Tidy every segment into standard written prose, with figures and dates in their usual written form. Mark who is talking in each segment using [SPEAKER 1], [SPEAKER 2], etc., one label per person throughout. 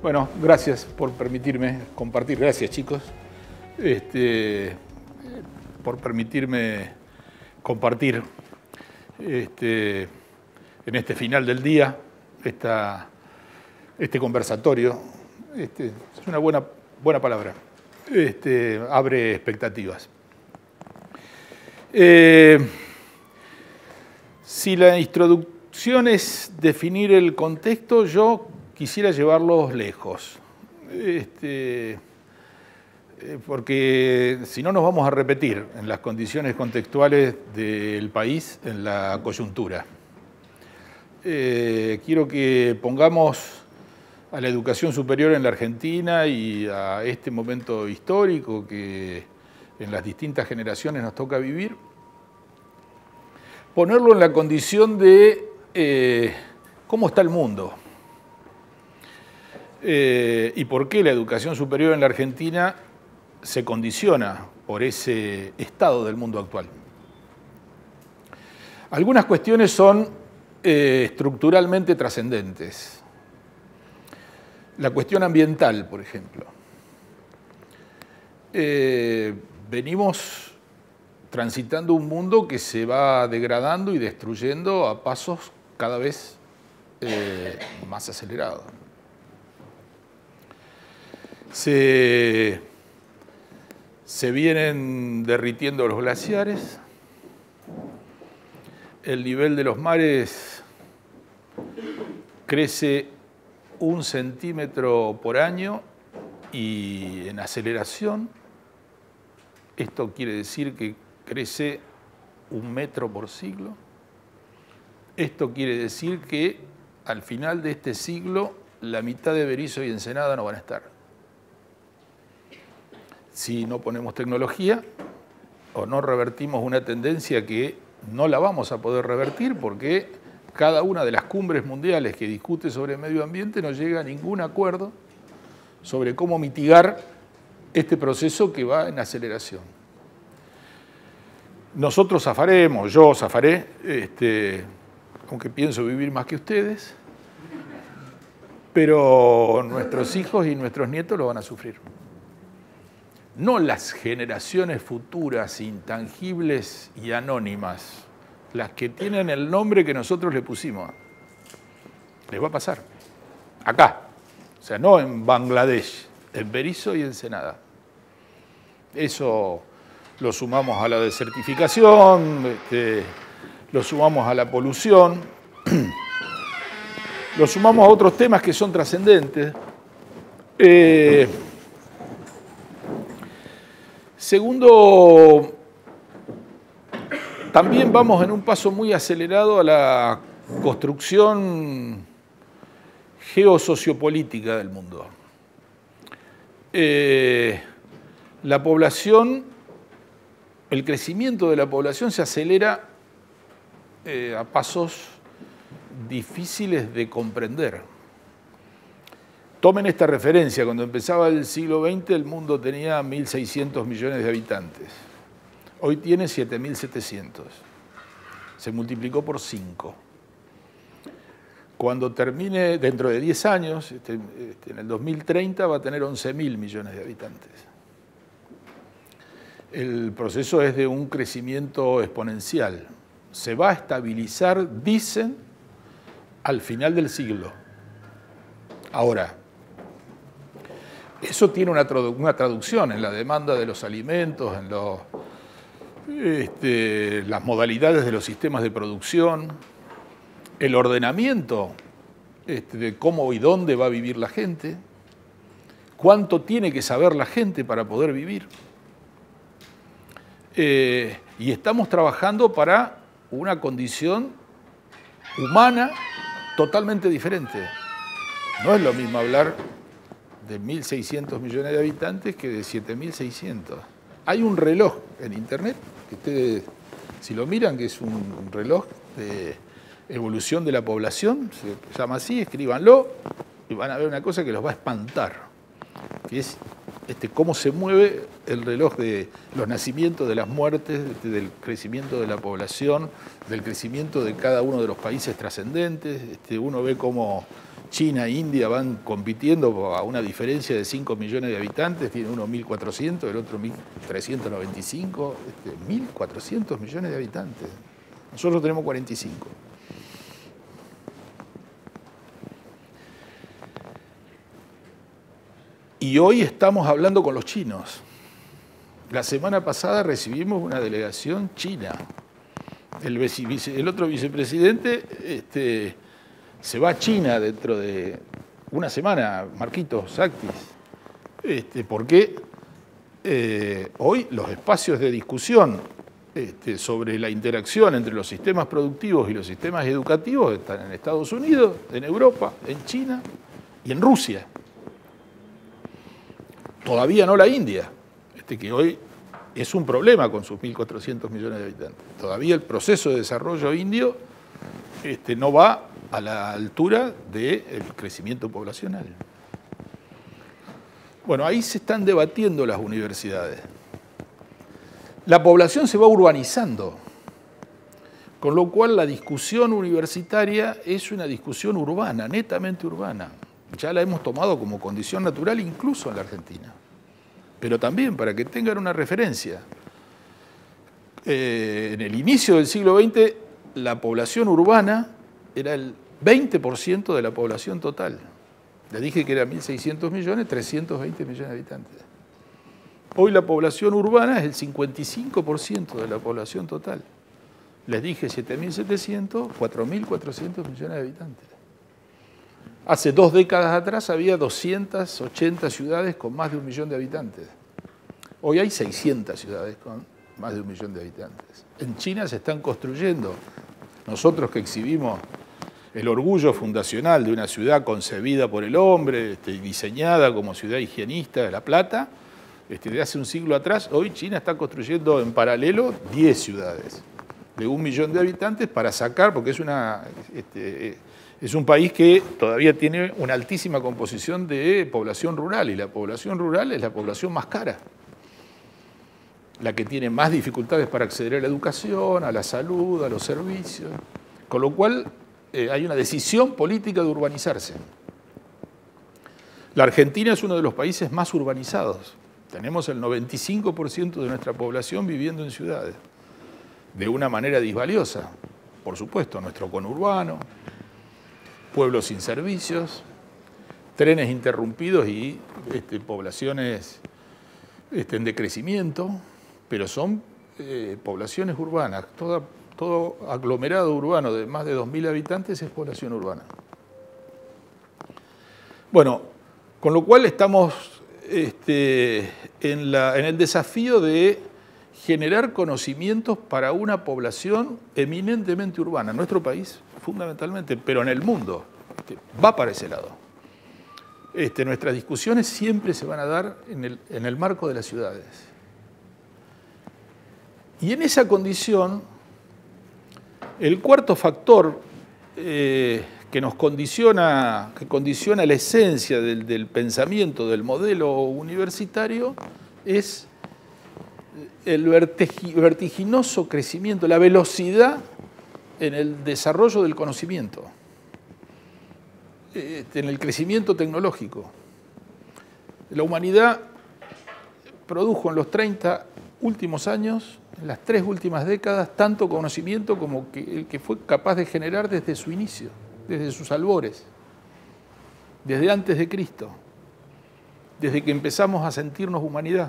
[SPEAKER 1] Bueno, gracias por permitirme compartir. Gracias, chicos. Por permitirme compartir en este final del día este conversatorio. Es una buena palabra. Abre expectativas. Si la introducción es definir el contexto, yo quisiera llevarlos lejos, porque si no nos vamos a repetir en las condiciones contextuales del país, en la coyuntura. Quiero que pongamos a la educación superior en la Argentina y a este momento histórico que en las distintas generaciones nos toca vivir, ponerlo en la condición de cómo está el mundo. Y por qué la educación superior en la Argentina se condiciona por ese estado del mundo actual. Algunas cuestiones son estructuralmente trascendentes. La cuestión ambiental, por ejemplo. Venimos transitando un mundo que se va degradando y destruyendo a pasos cada vez más acelerados. Se vienen derritiendo los glaciares, el nivel de los mares crece 1 centímetro por año y en aceleración. Esto quiere decir que crece 1 metro por siglo. Esto quiere decir que al final de este siglo la mitad de Berisso y Ensenada no van a estar. Si no ponemos tecnología o no revertimos una tendencia que no la vamos a poder revertir porque cada una de las cumbres mundiales que discute sobre medio ambiente no llega a ningún acuerdo sobre cómo mitigar este proceso que va en aceleración. Nosotros zafaremos, yo zafaré, aunque pienso vivir más que ustedes, pero nuestros hijos y nuestros nietos lo van a sufrir. No las generaciones futuras, intangibles y anónimas, las que tienen el nombre que nosotros le pusimos. Les va a pasar. Acá. O sea, no en Bangladesh, en Berisso y Ensenada. Eso lo sumamos a la desertificación, lo sumamos a la polución, lo sumamos a otros temas que son trascendentes. Segundo, también vamos en un paso muy acelerado a la construcción geosociopolítica del mundo. La población, el crecimiento de la población se acelera a pasos difíciles de comprender. Tomen esta referencia, cuando empezaba el siglo XX el mundo tenía 1.600 millones de habitantes. Hoy tiene 7.700. Se multiplicó por 5. Cuando termine, dentro de 10 años, en el 2030 va a tener 11.000 millones de habitantes. El proceso es de un crecimiento exponencial. Se va a estabilizar, dicen, al final del siglo. Ahora, eso tiene una traducción en la demanda de los alimentos, en las modalidades de los sistemas de producción, el ordenamiento de cómo y dónde va a vivir la gente, cuánto tiene que saber la gente para poder vivir. Y estamos trabajando para una condición humana totalmente diferente. No es lo mismo hablar de 1.600 millones de habitantes que de 7.600. Hay un reloj en Internet, que ustedes, si lo miran, que es un reloj de evolución de la población, se llama así, escríbanlo, y van a ver una cosa que los va a espantar, que es cómo se mueve el reloj de los nacimientos, de las muertes, del crecimiento de la población, del crecimiento de cada uno de los países trascendentes. Uno ve cómo China e India van compitiendo a una diferencia de 5 millones de habitantes, tiene uno 1.400, el otro 1.395, 1.400 millones de habitantes. Nosotros tenemos 45. Y hoy estamos hablando con los chinos. La semana pasada recibimos una delegación china. El otro vicepresidente se va a China dentro de una semana, Marquitos Sactis, porque hoy los espacios de discusión sobre la interacción entre los sistemas productivos y los sistemas educativos están en Estados Unidos, en Europa, en China y en Rusia. Todavía no la India, que hoy es un problema con sus 1.400 millones de habitantes. Todavía el proceso de desarrollo indio no va a la altura del crecimiento poblacional. Bueno, ahí se están debatiendo las universidades. La población se va urbanizando, con lo cual la discusión universitaria es una discusión urbana, netamente urbana. Ya la hemos tomado como condición natural incluso en la Argentina. Pero también, para que tengan una referencia, en el inicio del siglo XX la población urbana era el 20% de la población total. Les dije que era 1.600 millones, 320 millones de habitantes. Hoy la población urbana es el 55% de la población total. Les dije 7.700, 4.400 millones de habitantes. Hace 2 décadas atrás había 280 ciudades con más de 1 millón de habitantes. Hoy hay 600 ciudades con más de 1 millón de habitantes. En China se están construyendo. Nosotros que exhibimos el orgullo fundacional de una ciudad concebida por el hombre, diseñada como ciudad higienista de La Plata, de hace un siglo atrás, hoy China está construyendo en paralelo 10 ciudades de 1 millón de habitantes para sacar, porque es un país que todavía tiene una altísima composición de población rural, y la población rural es la población más cara, la que tiene más dificultades para acceder a la educación, a la salud, a los servicios, con lo cual hay una decisión política de urbanizarse. La Argentina es uno de los países más urbanizados. Tenemos el 95% de nuestra población viviendo en ciudades, de una manera disvaliosa. Por supuesto, nuestro conurbano, pueblos sin servicios, trenes interrumpidos y poblaciones en decrecimiento, pero son poblaciones urbanas. Todo aglomerado urbano de más de 2.000 habitantes es población urbana. Bueno, con lo cual estamos en el desafío de generar conocimientos para una población eminentemente urbana. En nuestro país, fundamentalmente, pero en el mundo, va para ese lado. Nuestras discusiones siempre se van a dar en el marco de las ciudades. Y en esa condición, el cuarto factor que nos condiciona, la esencia del pensamiento del modelo universitario es el vertiginoso crecimiento, la velocidad en el desarrollo del conocimiento, en el crecimiento tecnológico. La humanidad produjo en los 30 últimos años, en las 3 últimas décadas, tanto conocimiento como el que fue capaz de generar desde su inicio, desde sus albores, desde antes de Cristo, desde que empezamos a sentirnos humanidad.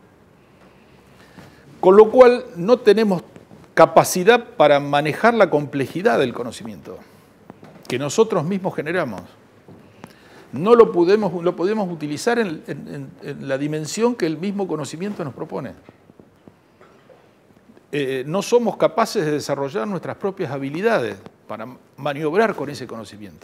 [SPEAKER 1] Con lo cual no tenemos capacidad para manejar la complejidad del conocimiento que nosotros mismos generamos. No lo podemos utilizar en la dimensión que el mismo conocimiento nos propone. No somos capaces de desarrollar nuestras propias habilidades para maniobrar con ese conocimiento.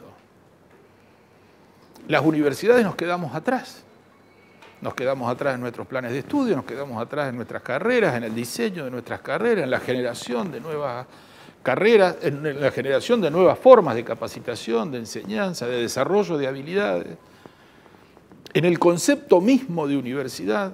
[SPEAKER 1] Las universidades nos quedamos atrás. Nos quedamos atrás en nuestros planes de estudio, nos quedamos atrás en nuestras carreras, en el diseño de nuestras carreras, en la generación de nuevas carreras, en la generación de nuevas formas de capacitación, de enseñanza, de desarrollo de habilidades. En el concepto mismo de universidad,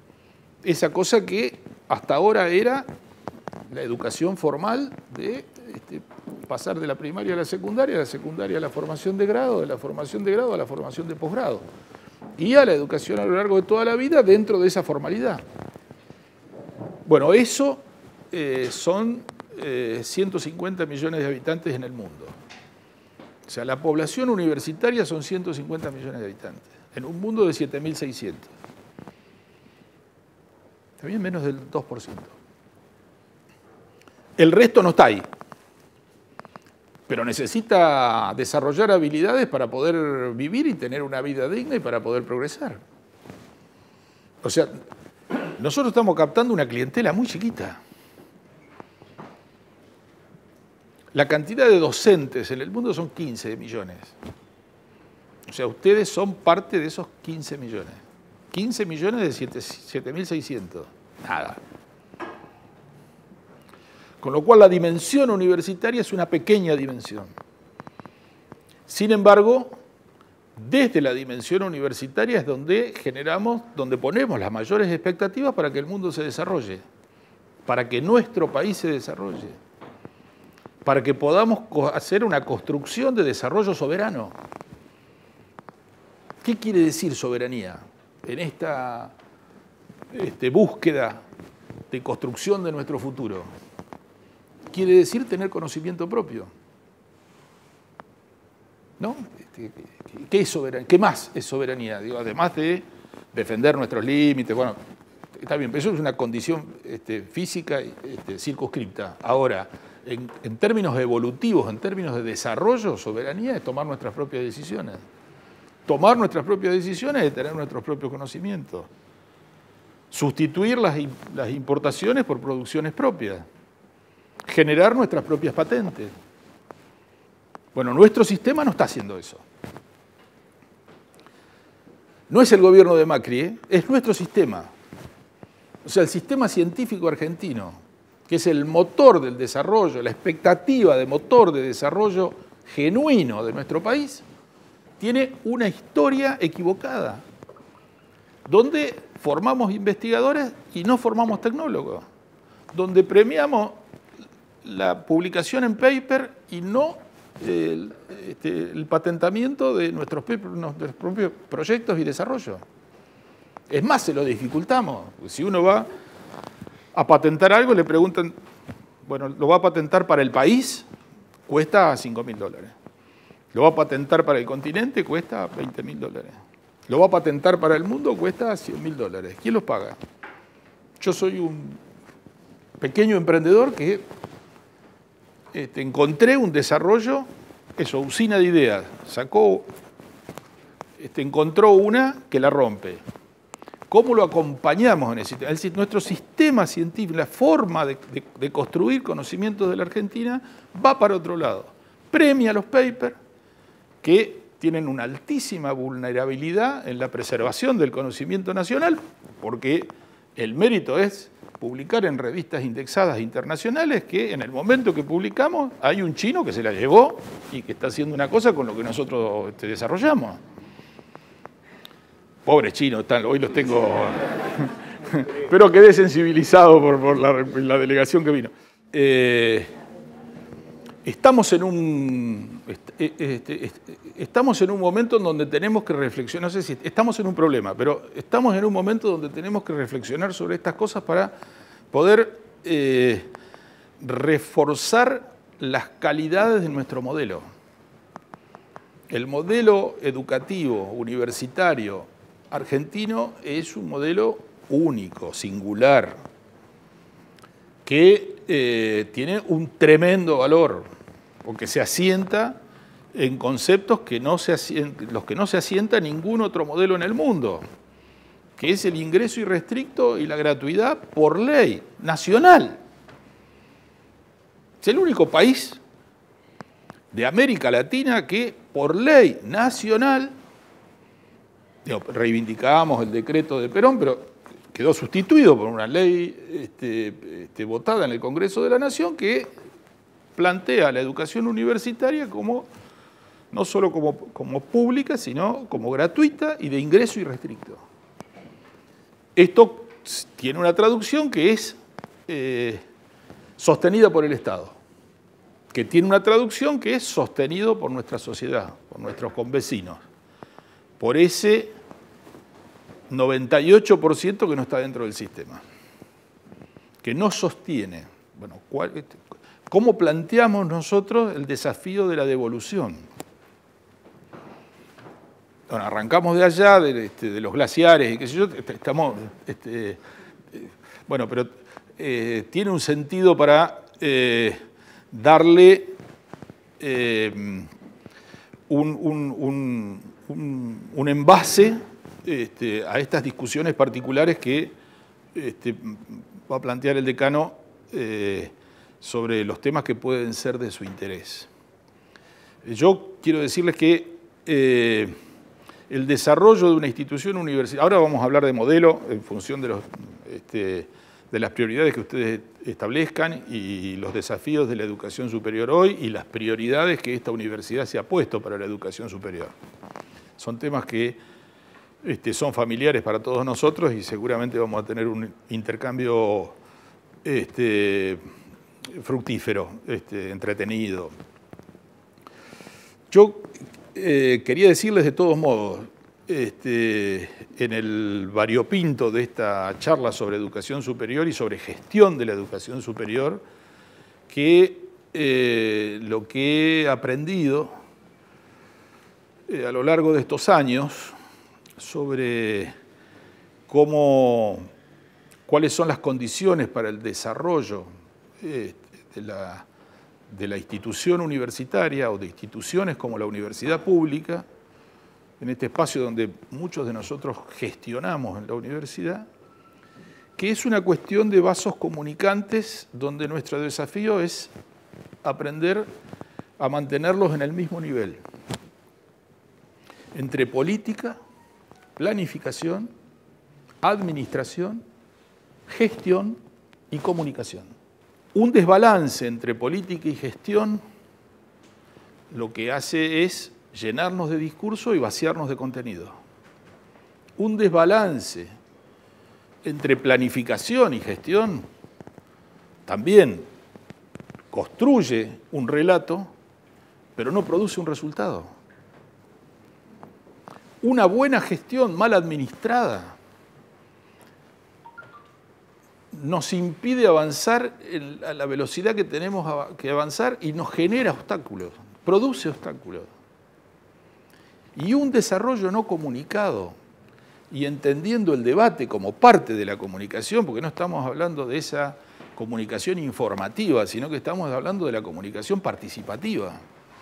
[SPEAKER 1] esa cosa que hasta ahora era la educación formal de pasar de la primaria a la secundaria a la formación de grado, de la formación de grado a la formación de posgrado. Y a la educación a lo largo de toda la vida dentro de esa formalidad. Bueno, eso son 150 millones de habitantes en el mundo. O sea, la población universitaria son 150 millones de habitantes, en un mundo de 7.600. También menos del 2%. El resto no está ahí, pero necesita desarrollar habilidades para poder vivir y tener una vida digna y para poder progresar. O sea, nosotros estamos captando una clientela muy chiquita. La cantidad de docentes en el mundo son 15 millones. O sea, ustedes son parte de esos 15 millones. 15 millones de 7.600. Nada. Con lo cual la dimensión universitaria es una pequeña dimensión. Sin embargo, desde la dimensión universitaria es donde generamos, donde ponemos las mayores expectativas para que el mundo se desarrolle, para que nuestro país se desarrolle, para que podamos hacer una construcción de desarrollo soberano. ¿Qué quiere decir soberanía en esta búsqueda de construcción de nuestro futuro? Quiere decir tener conocimiento propio. ¿No? ¿Qué es soberanía? ¿Qué más es soberanía? Digo, además de defender nuestros límites, bueno, está bien, pero eso es una condición física circunscripta. Ahora, en términos evolutivos, en términos de desarrollo, soberanía es tomar nuestras propias decisiones. Tomar nuestras propias decisiones es tener nuestros propios conocimientos. Sustituir las importaciones por producciones propias. Generar nuestras propias patentes. Bueno, nuestro sistema no está haciendo eso. No es el gobierno de Macri, es nuestro sistema. O sea, el sistema científico argentino, que es el motor del desarrollo, la expectativa de motor de desarrollo genuino de nuestro país, tiene una historia equivocada, donde formamos investigadores y no formamos tecnólogos, donde premiamos la publicación en paper y no el patentamiento de nuestros propios proyectos y desarrollo. Es más, se lo dificultamos. Si uno va a patentar algo, le preguntan, bueno, ¿lo va a patentar para el país? Cuesta $5.000. ¿Lo va a patentar para el continente? Cuesta $20.000. ¿Lo va a patentar para el mundo? Cuesta $100.000. ¿Quién los paga? Yo soy un pequeño emprendedor que encontré un desarrollo, usina de ideas. Encontró una que la rompe. ¿Cómo lo acompañamos en ese sistema? Es decir, nuestro sistema científico, la forma de construir conocimientos de la Argentina va para otro lado. Premia los papers que tienen una altísima vulnerabilidad en la preservación del conocimiento nacional, porque el mérito es publicar en revistas indexadas internacionales que en el momento que publicamos hay un chino que se la llevó y que está haciendo una cosa con lo que nosotros desarrollamos. Pobres chinos, hoy los tengo... pero quedé sensibilizado por la delegación que vino. Estamos en un momento en donde tenemos que reflexionar, no sé si estamos en un problema, pero estamos en un momento donde tenemos que reflexionar sobre estas cosas para poder reforzar las calidades de nuestro modelo. El modelo educativo, universitario, argentino es un modelo único, singular, que tiene un tremendo valor, porque se asienta en conceptos los que no se asienta ningún otro modelo en el mundo, que es el ingreso irrestricto y la gratuidad por ley nacional. Es el único país de América Latina que por ley nacional, reivindicábamos el decreto de Perón, pero quedó sustituido por una ley votada en el Congreso de la Nación que plantea la educación universitaria no solo como pública, sino como gratuita y de ingreso irrestricto. Esto tiene una traducción que es sostenida por el Estado, que tiene una traducción que es sostenido por nuestra sociedad, por nuestros convecinos, por ese 98% que no está dentro del sistema, que no sostiene. Bueno, ¿cómo planteamos nosotros el desafío de la devolución? Bueno, arrancamos de allá, de los glaciares, y qué sé yo, estamos... bueno, pero tiene un sentido para darle un envase a estas discusiones particulares que va a plantear el decano sobre los temas que pueden ser de su interés. Yo quiero decirles que el desarrollo de una institución universitaria, ahora vamos a hablar de modelo en función de las prioridades que ustedes establezcan y los desafíos de la educación superior hoy y las prioridades que esta universidad se ha puesto para la educación superior. Son temas que son familiares para todos nosotros y seguramente vamos a tener un intercambio fructífero, entretenido. Yo quería decirles de todos modos, en el variopinto de esta charla sobre educación superior y sobre gestión de la educación superior, que lo que he aprendido a lo largo de estos años sobre cuáles son las condiciones para el desarrollo de la institución universitaria o de instituciones como la universidad pública, en este espacio donde muchos de nosotros gestionamos en la universidad, que es una cuestión de vasos comunicantes donde nuestro desafío es aprender a mantenerlos en el mismo nivel, entre política, planificación, administración, gestión y comunicación. Un desbalance entre política y gestión lo que hace es llenarnos de discurso y vaciarnos de contenido. Un desbalance entre planificación y gestión también construye un relato, pero no produce un resultado. Una buena gestión mal administrada nos impide avanzar a la velocidad que tenemos que avanzar y nos genera obstáculos, produce obstáculos. Y un desarrollo no comunicado y entendiendo el debate como parte de la comunicación, porque no estamos hablando de esa comunicación informativa, sino que estamos hablando de la comunicación participativa,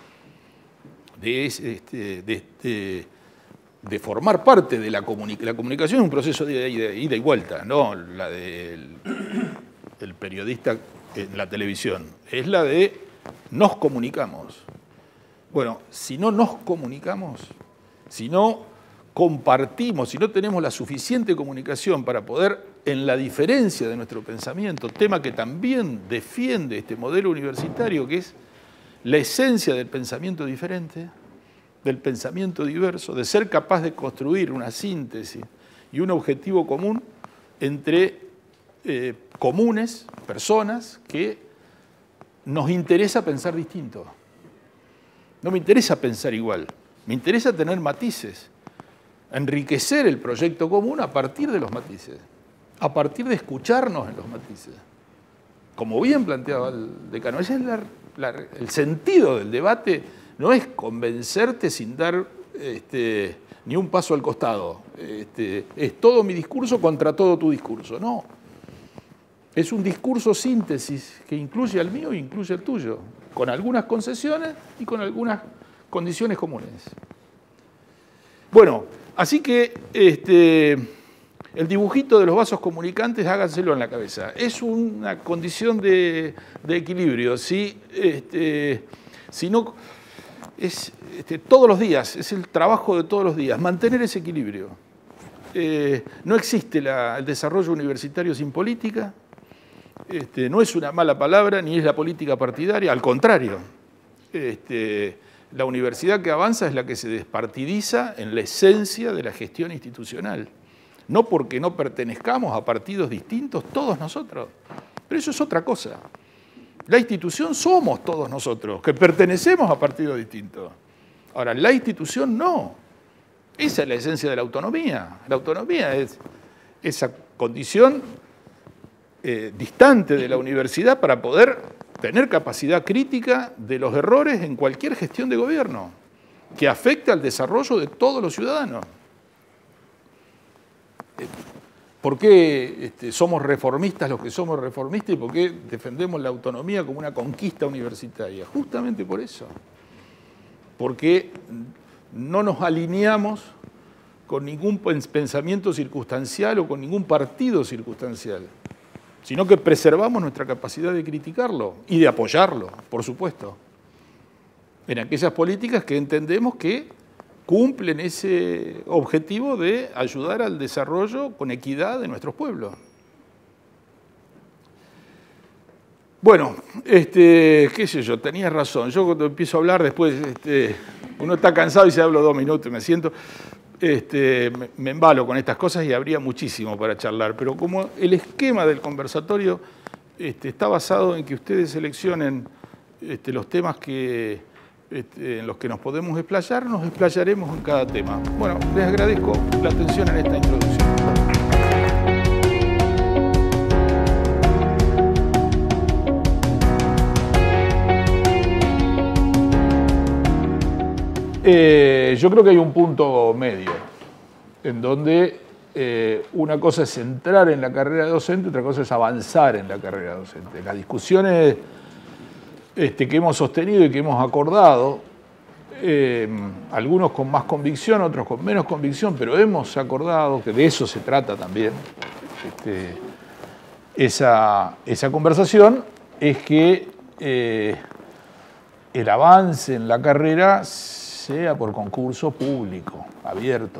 [SPEAKER 1] de formar parte de la comunicación. La comunicación es un proceso de ida y vuelta, no la del periodista en la televisión, es la de nos comunicamos. Bueno, si no nos comunicamos, si no compartimos, si no tenemos la suficiente comunicación para poder, en la diferencia de nuestro pensamiento, tema que también defiende este modelo universitario, que es la esencia del pensamiento diferente, del pensamiento diverso, de ser capaz de construir una síntesis y un objetivo común entre comunes, personas que nos interesa pensar distinto. No me interesa pensar igual, me interesa tener matices, enriquecer el proyecto común a partir de los matices, a partir de escucharnos en los matices. Como bien planteaba el decano, ese es el sentido del debate, no es convencerte sin dar ni un paso al costado. Es todo mi discurso contra todo tu discurso. No. Es un discurso síntesis que incluye al mío e incluye al tuyo, con algunas concesiones y con algunas condiciones comunes. Bueno, así que el dibujito de los vasos comunicantes, háganselo en la cabeza. Es una condición de equilibrio. Si no, es todos los días, es el trabajo de todos los días, mantener ese equilibrio. No existe el desarrollo universitario sin política. No es una mala palabra, ni es la política partidaria, al contrario. La universidad que avanza es la que se despartidiza en la esencia de la gestión institucional. No porque no pertenezcamos a partidos distintos, todos nosotros. Pero eso es otra cosa. La institución somos todos nosotros, que pertenecemos a partidos distintos. Ahora, la institución no. Esa es la esencia de la autonomía. La autonomía es esa condición distante de la universidad para poder tener capacidad crítica de los errores en cualquier gestión de gobierno que afecte al desarrollo de todos los ciudadanos. ¿Por qué somos reformistas los que somos reformistas y por qué defendemos la autonomía como una conquista universitaria? Justamente por eso. Porque no nos alineamos con ningún pensamiento circunstancial o con ningún partido circunstancial, sino que preservamos nuestra capacidad de criticarlo y de apoyarlo, por supuesto, en aquellas políticas que entendemos que cumplen ese objetivo de ayudar al desarrollo con equidad de nuestros pueblos. Bueno, qué sé yo, tenías razón. Yo cuando empiezo a hablar después, uno está cansado y se hablo 2 minutos y me siento, me embalo con estas cosas y habría muchísimo para charlar. Pero como el esquema del conversatorio está basado en que ustedes seleccionen los temas en los que nos podemos explayar, nos explayaremos en cada tema. Bueno, les agradezco la atención en esta introducción. Yo creo que hay un punto medio, en donde una cosa es entrar en la carrera docente, otra cosa es avanzar en la carrera docente. Las discusiones que hemos sostenido y que hemos acordado, algunos con más convicción, otros con menos convicción, pero hemos acordado que de eso se trata también esa conversación, es que el avance en la carrera sea por concurso público, abierto,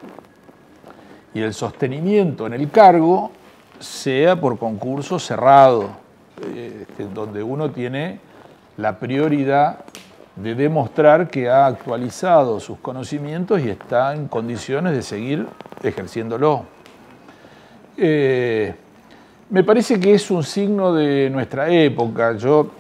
[SPEAKER 1] y el sostenimiento en el cargo sea por concurso cerrado, donde uno tiene la prioridad de demostrar que ha actualizado sus conocimientos y está en condiciones de seguir ejerciéndolo. Me parece que es un signo de nuestra época. Yo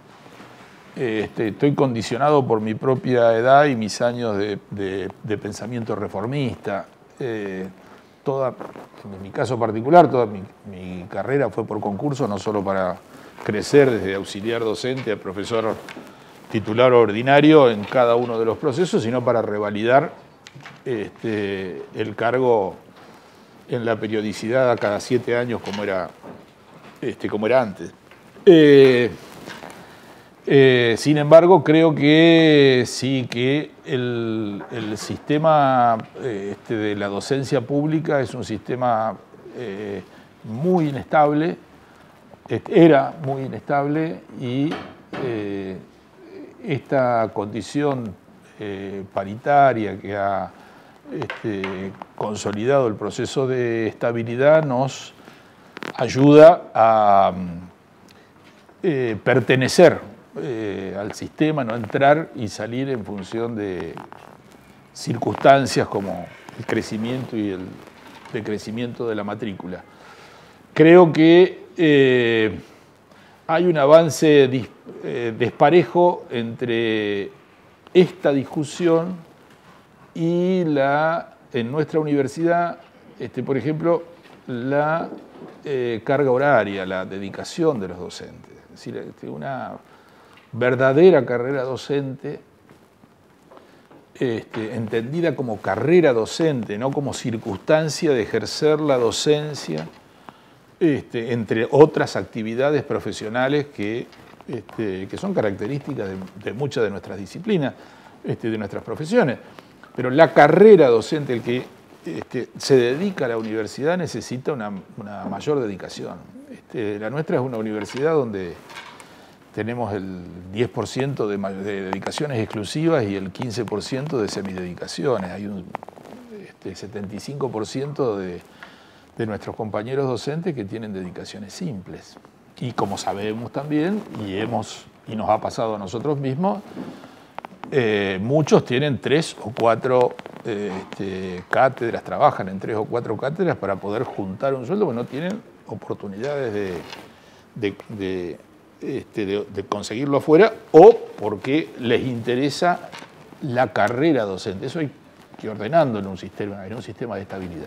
[SPEAKER 1] estoy condicionado por mi propia edad y mis años de pensamiento reformista. En mi caso particular, toda mi carrera fue por concurso, no solo para crecer desde auxiliar docente a profesor titular ordinario en cada uno de los procesos, sino para revalidar el cargo en la periodicidad a cada 7 años como era antes. Sin embargo, creo que sí, que el sistema de la docencia pública es un sistema muy inestable, era muy inestable, y esta condición paritaria que ha consolidado el proceso de estabilidad nos ayuda a pertenecer al sistema, no entrar y salir en función de circunstancias como el crecimiento y el decrecimiento de la matrícula. Creo que hay un avance desparejo entre esta discusión y en nuestra universidad, por ejemplo, la carga horaria, la dedicación de los docentes. Es decir, una verdadera carrera docente, entendida como carrera docente, no como circunstancia de ejercer la docencia, entre otras actividades profesionales que son características de muchas de nuestras disciplinas, de nuestras profesiones. Pero la carrera docente, el que se dedica a la universidad, necesita una mayor dedicación. La nuestra es una universidad donde tenemos el 10% de dedicaciones exclusivas y el 15% de semidedicaciones. Hay un 75% de nuestros compañeros docentes que tienen dedicaciones simples. Y como sabemos también, y nos ha pasado a nosotros mismos, muchos tienen 3 o 4 cátedras, trabajan en 3 o 4 cátedras para poder juntar un sueldo, porque no tienen oportunidades de de conseguirlo afuera o porque les interesa la carrera docente. Eso hay que ordenarlo en un sistema de estabilidad.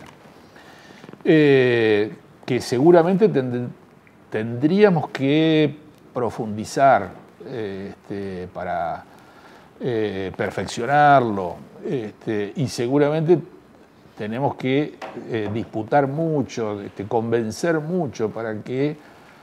[SPEAKER 1] Que seguramente tendríamos que profundizar para perfeccionarlo, y seguramente tenemos que disputar mucho, convencer mucho para que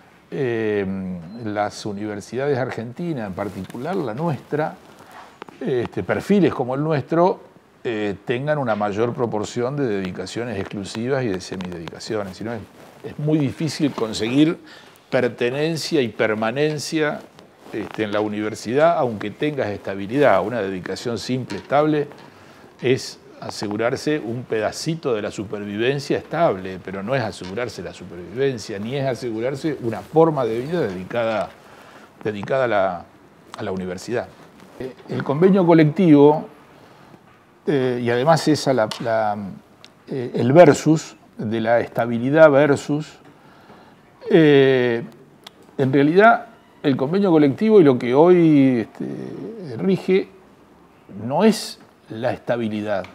[SPEAKER 1] las universidades argentinas, en particular la nuestra, perfiles como el nuestro, tengan una mayor proporción de dedicaciones exclusivas y de semidedicaciones. Si no, es muy difícil conseguir pertenencia y permanencia en la universidad, aunque tengas estabilidad. Una dedicación simple, estable, es asegurarse un pedacito de la supervivencia estable, pero no es asegurarse la supervivencia, ni es asegurarse una forma de vida dedicada a la universidad. El convenio colectivo, y además es el versus, de la estabilidad versus, en realidad el convenio colectivo y lo que hoy rige no es la estabilidad,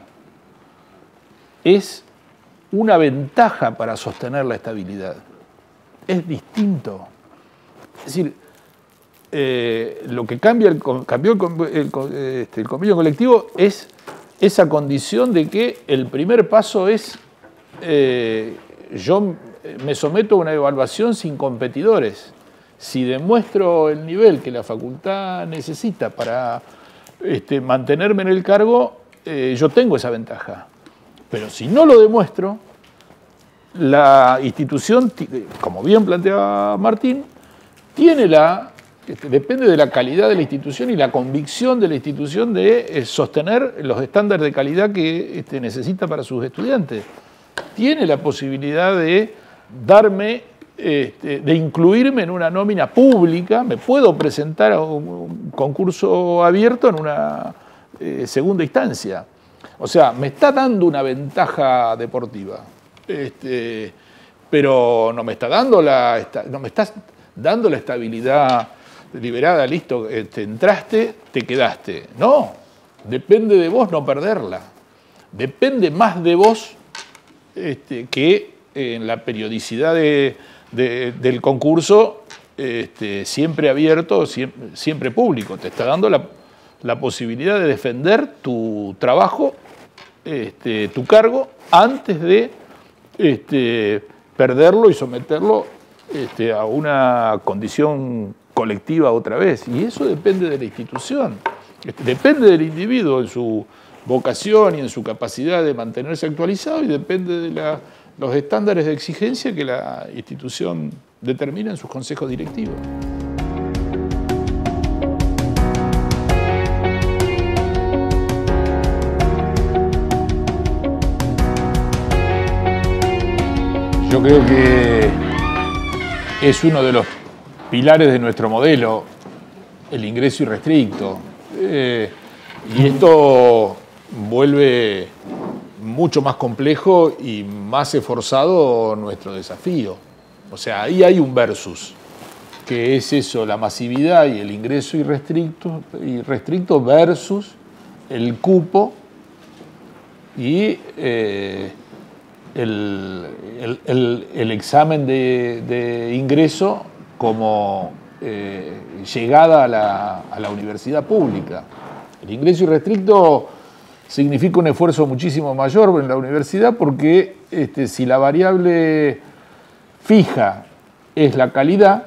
[SPEAKER 1] es una ventaja para sostener la estabilidad. Es distinto. Es decir, lo que cambió el convenio colectivo es esa condición de que el primer paso es yo me someto a una evaluación sin competidores. Si demuestro el nivel que la facultad necesita para mantenerme en el cargo, yo tengo esa ventaja. Pero si no lo demuestro, la institución, como bien planteaba Martín, depende de la calidad de la institución y la convicción de la institución de sostener los estándares de calidad que necesita para sus estudiantes. Tiene la posibilidad de darme, de incluirme en una nómina pública, me puedo presentar a un concurso abierto en una segunda instancia. O sea, me está dando una ventaja deportiva, pero no me está dando la estabilidad deliberada, listo, entraste, te quedaste. No, depende de vos no perderla. Depende más de vos que en la periodicidad del concurso, siempre abierto, siempre público. Te está dando la posibilidad de defender tu trabajo, tu cargo, antes de perderlo y someterlo a una condición colectiva otra vez. Y eso depende de la institución, depende del individuo en su vocación y en su capacidad de mantenerse actualizado, y depende de los estándares de exigencia que la institución determina en sus consejos directivos. Yo creo que es uno de los pilares de nuestro modelo, el ingreso irrestricto. Y esto vuelve mucho más complejo y más esforzado nuestro desafío. O sea, ahí hay un versus, que es eso, la masividad y el ingreso irrestricto versus el cupo y el examen de ingreso como llegada a la universidad pública. El ingreso irrestricto significa un esfuerzo muchísimo mayor en la universidad porque si la variable fija es la calidad,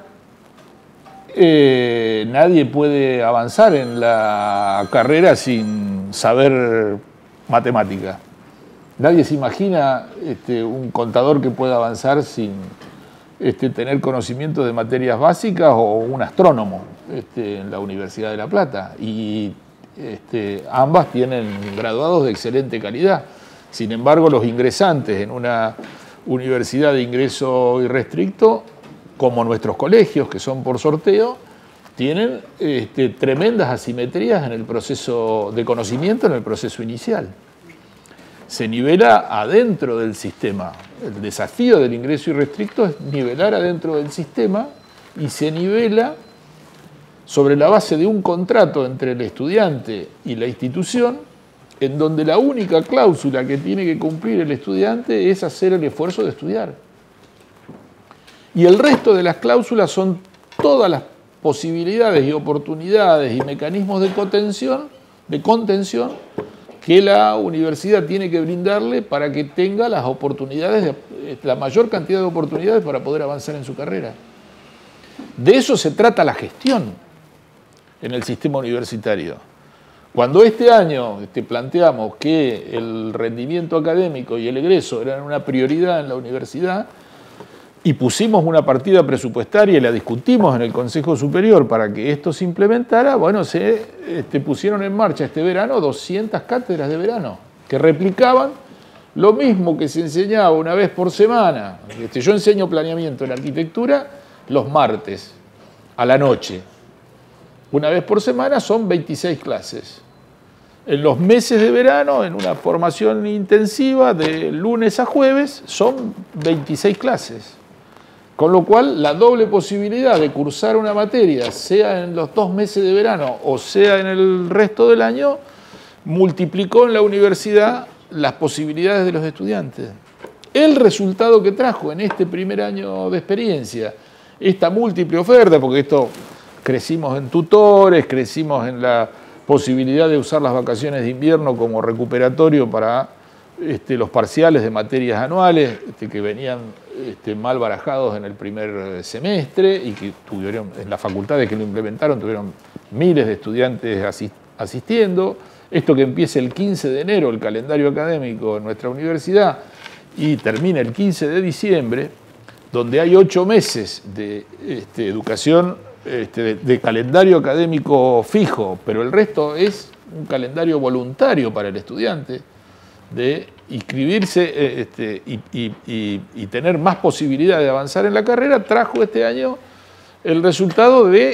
[SPEAKER 1] nadie puede avanzar en la carrera sin saber matemática. Nadie se imagina un contador que pueda avanzar sin tener conocimiento de materias básicas, o un astrónomo en la Universidad de La Plata. Y ambas tienen graduados de excelente calidad. Sin embargo, los ingresantes en una universidad de ingreso irrestricto, como nuestros colegios, que son por sorteo, tienen tremendas asimetrías en el proceso de conocimiento, en el proceso inicial. Se nivela adentro del sistema. El desafío del ingreso irrestricto es nivelar adentro del sistema, y se nivela sobre la base de un contrato entre el estudiante y la institución, en donde la única cláusula que tiene que cumplir el estudiante es hacer el esfuerzo de estudiar. Y el resto de las cláusulas son todas las posibilidades y oportunidades y mecanismos de contención que la universidad tiene que brindarle para que tenga las oportunidades, la mayor cantidad de oportunidades para poder avanzar en su carrera. De eso se trata la gestión en el sistema universitario. Cuando este año planteamos que el rendimiento académico y el egreso eran una prioridad en la universidad y pusimos una partida presupuestaria y la discutimos en el Consejo Superior para que esto se implementara, bueno, se pusieron en marcha este verano 200 cátedras de verano que replicaban lo mismo que se enseñaba una vez por semana. Yo enseño planeamiento en arquitectura los martes a la noche. Una vez por semana son 26 clases. En los meses de verano, en una formación intensiva de lunes a jueves, son 26 clases. Con lo cual, la doble posibilidad de cursar una materia, sea en los 2 meses de verano o sea en el resto del año, multiplicó en la universidad las posibilidades de los estudiantes. El resultado que trajo en este primer año de experiencia, esta múltiple oferta, porque esto crecimos en tutores, crecimos en la posibilidad de usar las vacaciones de invierno como recuperatorio para los parciales de materias anuales que venían mal barajados en el primer semestre y que tuvieron, en las facultades que lo implementaron, tuvieron miles de estudiantes asistiendo. Esto que empieza el 15 de enero, el calendario académico en nuestra universidad, y termina el 15 de diciembre, donde hay 8 meses de educación, de calendario académico fijo, pero el resto es un calendario voluntario para el estudiante, de inscribirse y tener más posibilidad de avanzar en la carrera, trajo este año el resultado de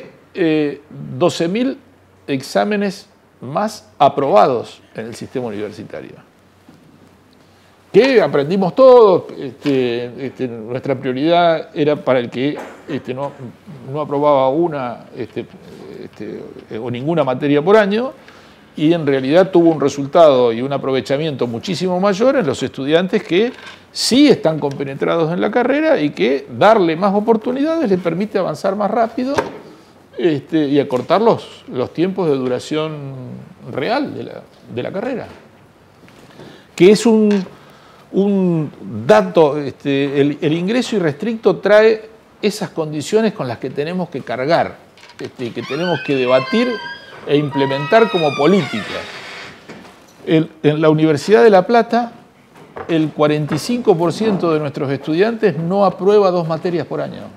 [SPEAKER 1] 12.000 exámenes más aprobados en el sistema universitario. Que aprendimos todos, nuestra prioridad era para el que no aprobaba una o ninguna materia por año, y en realidad tuvo un resultado y un aprovechamiento muchísimo mayor en los estudiantes que sí están compenetrados en la carrera y que darle más oportunidades les permite avanzar más rápido y acortar los tiempos de duración real de la carrera. Que es un dato, el ingreso irrestricto trae esas condiciones con las que tenemos que cargar, que tenemos que debatir e implementar como política. En la Universidad de La Plata, el 45% de nuestros estudiantes no aprueba 2 materias por año.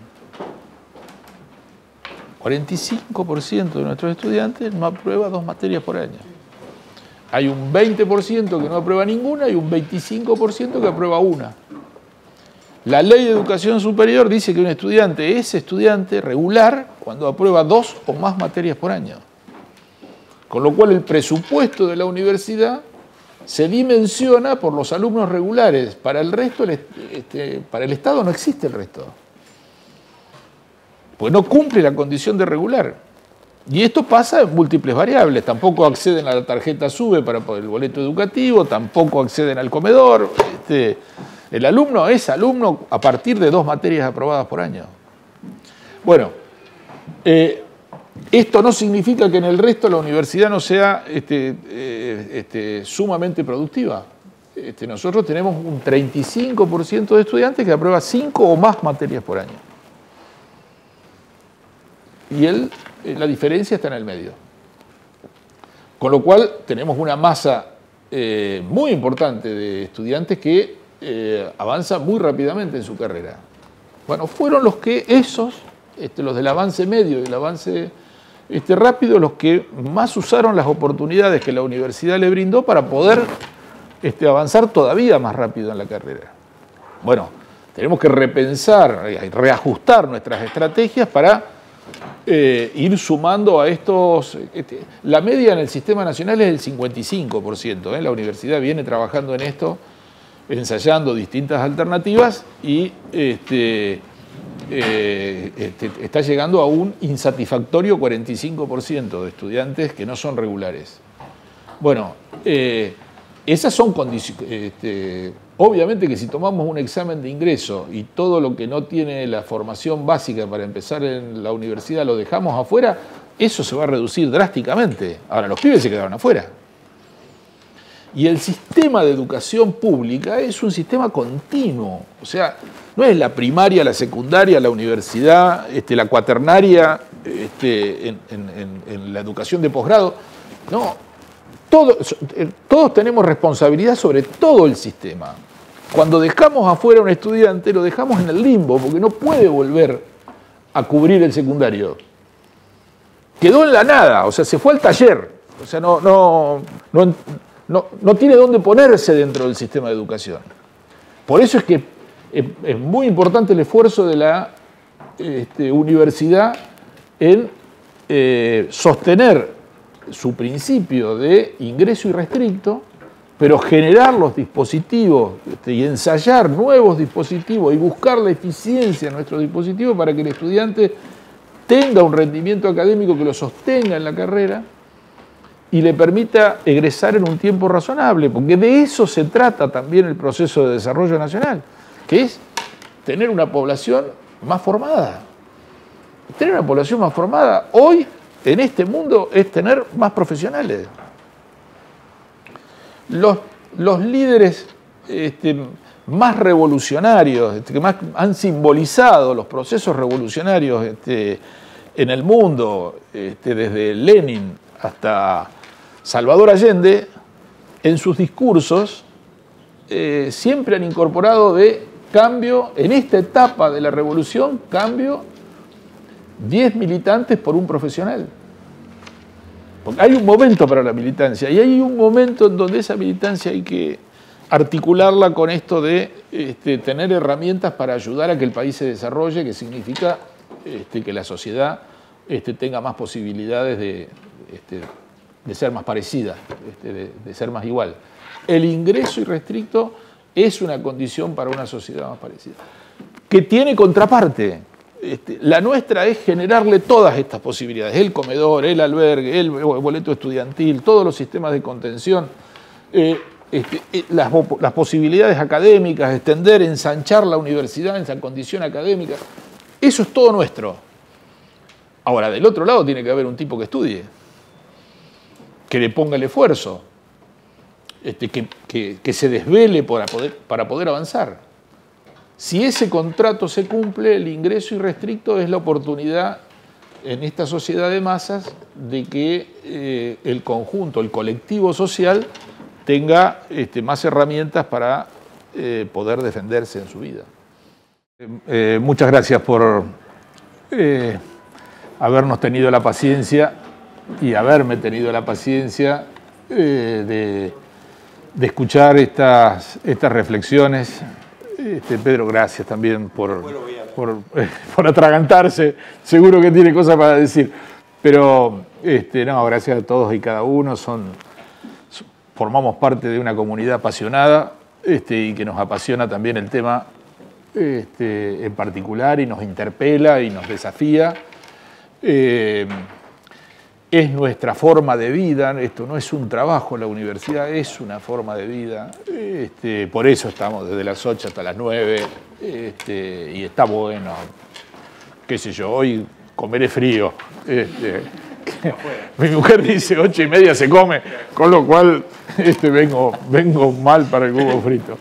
[SPEAKER 1] 45% de nuestros estudiantes no aprueba 2 materias por año. Hay un 20% que no aprueba ninguna y un 25% que aprueba una. La Ley de Educación Superior dice que un estudiante es estudiante regular cuando aprueba 2 o más materias por año. Con lo cual el presupuesto de la universidad se dimensiona por los alumnos regulares. Para el resto, para el Estado no existe el resto. Pues no cumple la condición de regular. Y esto pasa en múltiples variables. Tampoco acceden a la tarjeta SUBE para el boleto educativo, tampoco acceden al comedor. El alumno es alumno a partir de 2 materias aprobadas por año. Bueno, esto no significa que en el resto la universidad no sea sumamente productiva. Nosotros tenemos un 35% de estudiantes que aprueba 5 o más materias por año. Y la diferencia está en el medio. Con lo cual tenemos una masa muy importante de estudiantes que avanzan muy rápidamente en su carrera. Bueno, fueron los del avance medio y el avance rápido, los que más usaron las oportunidades que la universidad le brindó para poder avanzar todavía más rápido en la carrera. Bueno, tenemos que repensar, reajustar nuestras estrategias para ir sumando a estos. La media en el sistema nacional es del 55%. La universidad viene trabajando en esto, ensayando distintas alternativas y está llegando a un insatisfactorio 45% de estudiantes que no son regulares. Bueno, esas son condiciones. Obviamente que si tomamos un examen de ingreso y todo lo que no tiene la formación básica para empezar en la universidad lo dejamos afuera, eso se va a reducir drásticamente. Ahora, los pibes se quedaron afuera. Y el sistema de educación pública es un sistema continuo. O sea, no es la primaria, la secundaria, la universidad, la cuaternaria, en la educación de posgrado. No, todos tenemos responsabilidad sobre todo el sistema. Cuando dejamos afuera a un estudiante, lo dejamos en el limbo, porque no puede volver a cubrir el secundario. Quedó en la nada, o sea, se fue al taller. O sea, no tiene dónde ponerse dentro del sistema de educación. Por eso es que es muy importante el esfuerzo de la universidad en sostener su principio de ingreso irrestricto, pero generar los dispositivos y ensayar nuevos dispositivos y buscar la eficiencia en nuestros dispositivos para que el estudiante tenga un rendimiento académico que lo sostenga en la carrera y le permita egresar en un tiempo razonable, porque de eso se trata también el proceso de desarrollo nacional, que es tener una población más formada. Tener una población más formada hoy, en este mundo, es tener más profesionales. Los líderes más revolucionarios, que más han simbolizado los procesos revolucionarios en el mundo, desde Lenin hasta Salvador Allende, en sus discursos siempre han incorporado de cambio, en esta etapa de la revolución, cambio 10 militantes por un profesional. Porque hay un momento para la militancia y hay un momento en donde esa militancia hay que articularla con esto de tener herramientas para ayudar a que el país se desarrolle, que significa que la sociedad tenga más posibilidades de ser más parecida, de ser más igual. El ingreso irrestricto es una condición para una sociedad más parecida, que tiene contraparte. La nuestra es generarle todas estas posibilidades, el comedor, el albergue, el boleto estudiantil, todos los sistemas de contención, las posibilidades académicas, extender, ensanchar la universidad en esa condición académica. Eso es todo nuestro. Ahora, del otro lado tiene que haber un tipo que estudie, que le ponga el esfuerzo, que se desvele para poder avanzar. Si ese contrato se cumple, el ingreso irrestricto es la oportunidad en esta sociedad de masas de que el conjunto, el colectivo social, tenga más herramientas para poder defenderse en su vida. Muchas gracias por habernos tenido la paciencia y haberme tenido la paciencia de escuchar estas reflexiones. Pedro, gracias también por atragantarse. Seguro que tiene cosas para decir. Pero no, gracias a todos y cada uno. Formamos parte de una comunidad apasionada y que nos apasiona también el tema en particular y nos interpela y nos desafía. Es nuestra forma de vida, esto no es un trabajo, la universidad es una forma de vida, por eso estamos desde las 8 hasta las 9, y está bueno, qué sé yo, hoy comeré frío, mi mujer dice 8:30 se come, con lo cual vengo mal para el huevo frito.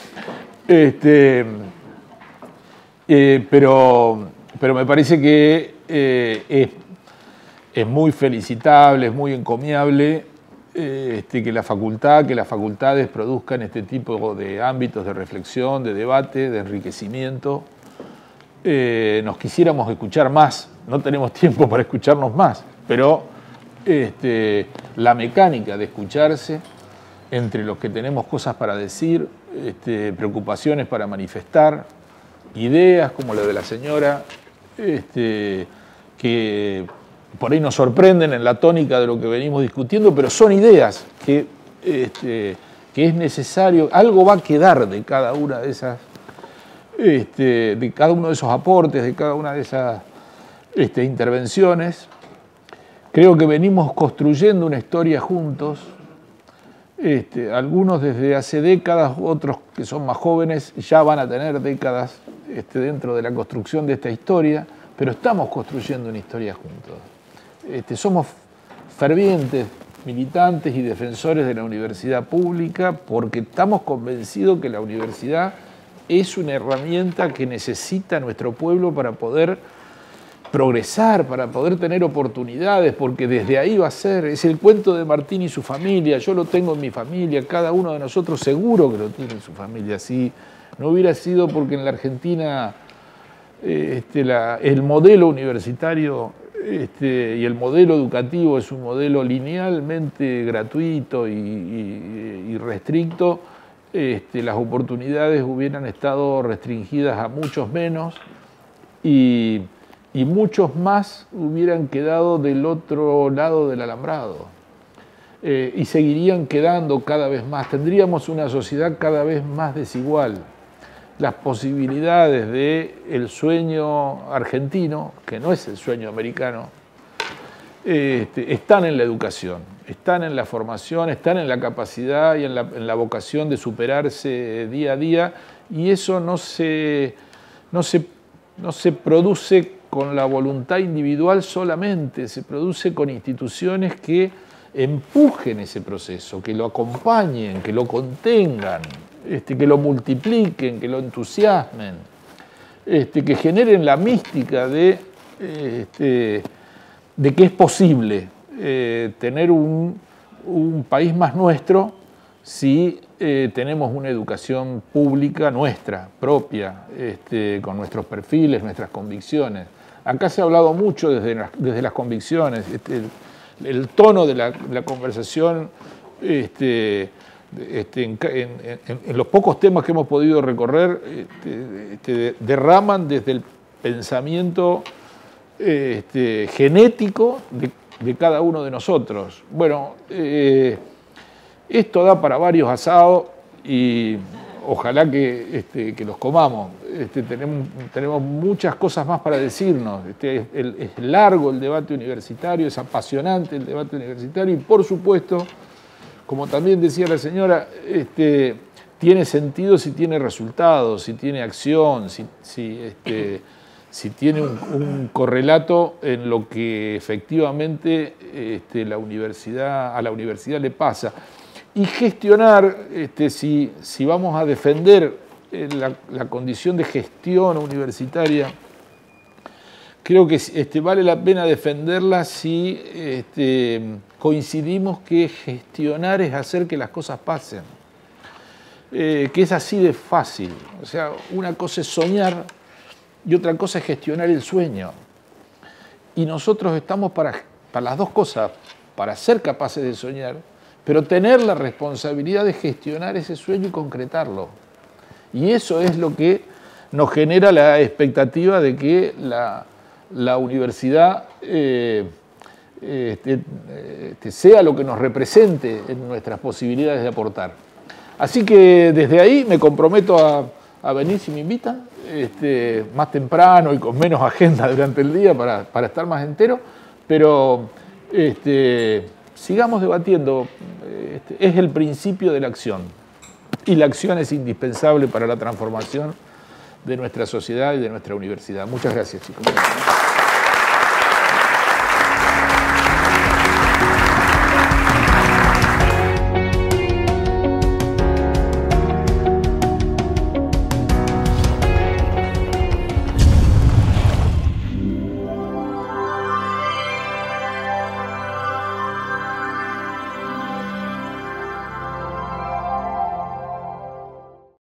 [SPEAKER 1] Pero me parece que es muy felicitable, es muy encomiable que las facultades produzcan este tipo de ámbitos de reflexión, de debate, de enriquecimiento. Nos quisiéramos escuchar más, no tenemos tiempo para escucharnos más, pero la mecánica de escucharse entre los que tenemos cosas para decir, preocupaciones para manifestar, ideas como la de la señora, que por ahí nos sorprenden en la tónica de lo que venimos discutiendo, pero son ideas que es necesario, algo va a quedar de cada una de esas de cada uno de esos aportes, de cada una de esas intervenciones. Creo que venimos construyendo una historia juntos, algunos desde hace décadas, otros que son más jóvenes ya van a tener décadas dentro de la construcción de esta historia, pero estamos construyendo una historia juntos. Somos fervientes militantes y defensores de la universidad pública porque estamos convencidos que la universidad es una herramienta que necesita nuestro pueblo para poder progresar, para poder tener oportunidades, porque desde ahí va a ser. Es el cuento de Martín y su familia, yo lo tengo en mi familia, cada uno de nosotros seguro que lo tiene en su familia. Si no hubiera sido porque en la Argentina el modelo universitario y el modelo educativo es un modelo linealmente gratuito y restricto, las oportunidades hubieran estado restringidas a muchos menos y muchos más hubieran quedado del otro lado del alambrado y seguirían quedando cada vez más. Tendríamos una sociedad cada vez más desigual. Las posibilidades del sueño argentino, que no es el sueño americano, están en la educación, están en la formación, están en la capacidad y en la vocación de superarse día a día, y eso no se produce con la voluntad individual solamente, se produce con instituciones que empujen ese proceso, que lo acompañen, que lo contengan, que lo multipliquen, que lo entusiasmen, que generen la mística de que es posible tener un país más nuestro si tenemos una educación pública nuestra, propia, con nuestros perfiles, nuestras convicciones. Acá se ha hablado mucho desde las convicciones, el tono de la conversación, en los pocos temas que hemos podido recorrer, derraman desde el pensamiento genético de cada uno de nosotros. Bueno, esto da para varios asados y ojalá que los comamos. Tenemos muchas cosas más para decirnos. Es largo el debate universitario, es apasionante el debate universitario y, por supuesto, como también decía la señora, tiene sentido si tiene resultados, si tiene acción, si tiene un correlato en lo que efectivamente a la universidad le pasa. Y gestionar, si vamos a defender la condición de gestión universitaria, creo que vale la pena defenderla si coincidimos que gestionar es hacer que las cosas pasen, que es así de fácil. O sea, una cosa es soñar y otra cosa es gestionar el sueño. Y nosotros estamos para las dos cosas, para ser capaces de soñar, pero tener la responsabilidad de gestionar ese sueño y concretarlo. Y eso es lo que nos genera la expectativa de que la universidad sea lo que nos represente en nuestras posibilidades de aportar. Así que desde ahí me comprometo a venir si me invitan, más temprano y con menos agenda durante el día para estar más entero, pero sigamos debatiendo. Es el principio de la acción y la acción es indispensable para la transformación de nuestra sociedad y de nuestra universidad. Muchas gracias, chicos.